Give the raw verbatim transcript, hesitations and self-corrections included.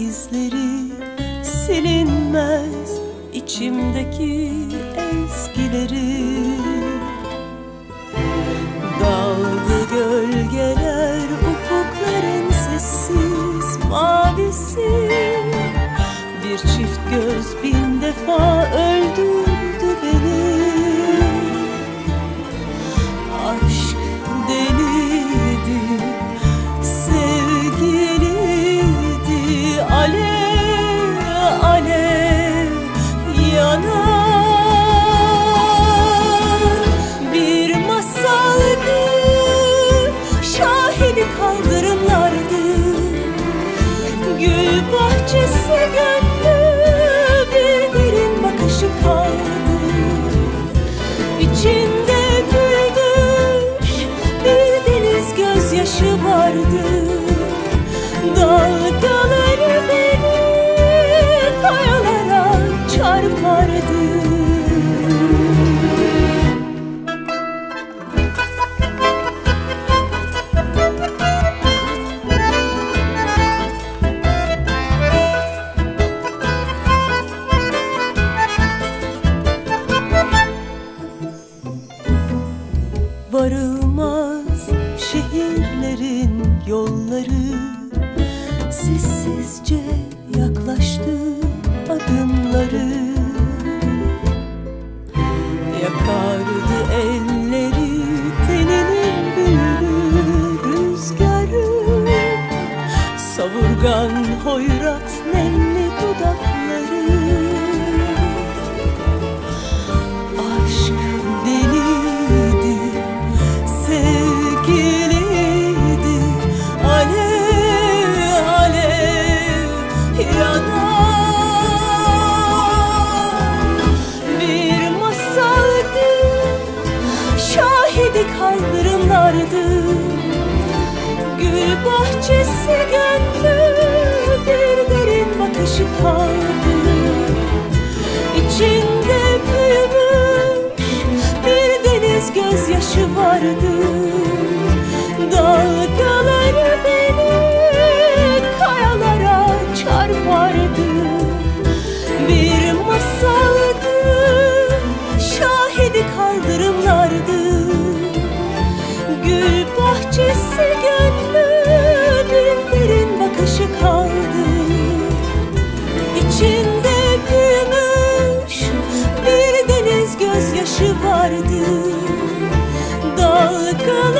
izleri, silinmez içimdeki ezgileri. Daldı gölgeler ufukların sessiz mavisi. Bir çift göz bin defa öldürdü beni. Aşk deliydi, sevgiliydi, alev alev yanar. Bir masaldı, şahidi kaldırımlardı. Gül bahçesi gönlü, bir derin bakışı kaldı. İçinde büyüdüş bir deniz gözyaşı vardı. Dalgaları beni kayalara çarpardı. Varılmaz şehirlerin yolları, sessizce yaklaştı adımları. Yakardı elleri, teninin büyülü rüzgarı. Savurgan hoyrat nemli dudakları. Aşk deliydi, sevgiliydi, alev alev yanar. Bir masaldı, şahidi kaldırımlardı. Gül bahçesi gönlü, bir derin bakışı kaldı. İçinde büyümüş bir deniz gözyaşı vardı. Dalgaları beni kayalara çarpardı. Bir masaldı, şahidi kaldırımlardı. Gül bahçesi gönlü, bir derin bakışı kaldı. İçinde büyümüş bir deniz gözyaşı vardı. Dalgaları